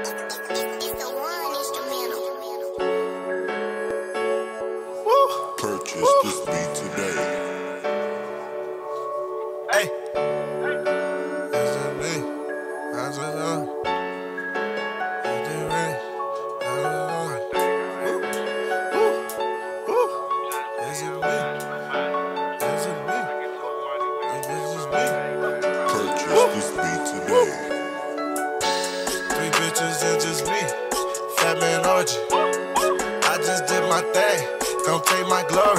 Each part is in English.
Purchase this beat today. Hey, that's just me. That's just us. That's just me. That's just me. That's just me. That's just me. Purchase this beat today. 3 bitches and just me. Fat man orgy. I just did my thing. Don't take my glory.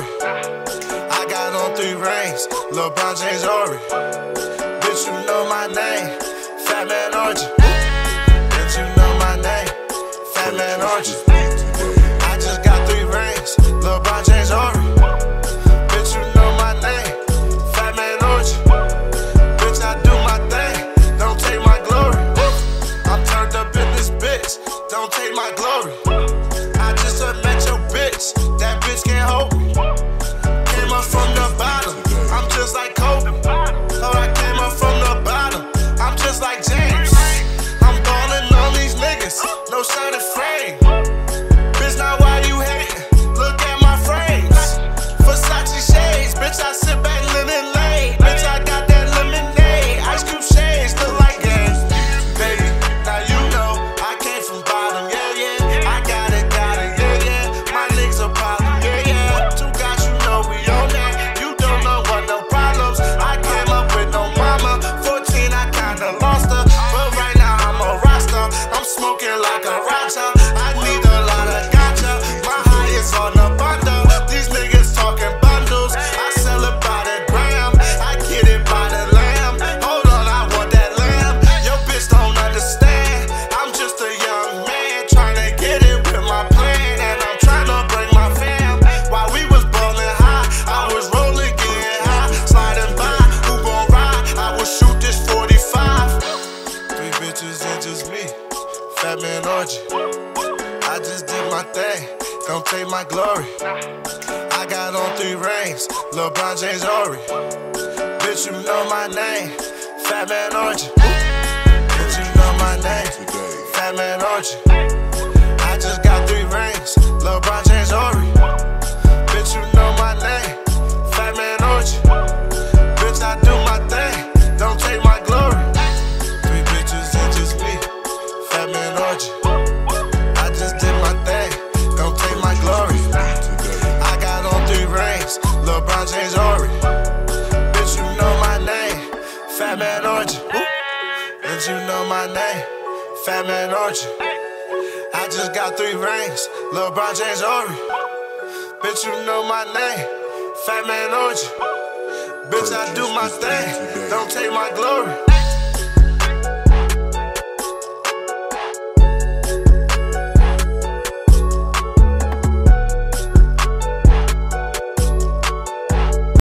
I got on 3 rings, LeBron James Ori. Bitch, you know my name, Fat Man Orgy. Bitch, you know my name, Fat Man Orgy. I just got 3 rings, LeBron James Ori. Bitch, you know my name, Fat Man Orgy. Bitch, I do my thing, don't take my glory. I'm turned up in this bitch, don't take my glory. I just met your bitch, that bitch can't hold me. Came up from the bottom, I'm just like Kobe. Oh, I came up from the bottom, I'm just like James. I'm ballin' on these niggas, no shining frame. Bitch, now why you hatin'? Look at my frames. Versace shades, bitch, I sit back linen lane. Bitch, I got that lemonade, ice cube shades, look like games. Baby, now you know I came from bottom, yeah, yeah. I got it, yeah, yeah. My niggas a problem, yeah, yeah. 2 guys, you know we on that. You don't know what no problems. I came up with no mama. 14, I kinda lost her, but right now I'm a roster. I'm smoking like a Raja. I need a lot of ganja. My high is on the bundle. These niggas talking bundles. I sell it by the gram. I get it by the lamb. Hold on, I want that lamb. Your bitch don't understand. I'm just a young man trying to get it with my plan, and I'm trying to bring my fam. While we was ballin' high, I was rolling, getting high, sliding by. Who gon' ride? I will shoot this 45. 3 bitches and just me, Fat Man Orgy. I just did my thing, don't take my glory. I got on 3 rings, LeBron James Ori. Bitch, you know my name, Fat Man Orgy. Bitch, you know my name, Fat Man Orgy. I just got 3 rings, LeBron James Ori. Bitch, you know my name, Fat Man Orgy. Bitch, I do my thing, don't take my glory. 3 bitches and just me, Fat Man Orgy. I just did my thing, don't take my glory. I got on 3 rings, LeBron James Ori. Bitch, you know my name, Fat Man Orgy. Bitch, you know my name, Fat Man Orgy. I just got 3 rings, LeBron James Ori. Bitch, you know my name, Fat Man Orgy. Bitch, I do my thing, don't take my glory.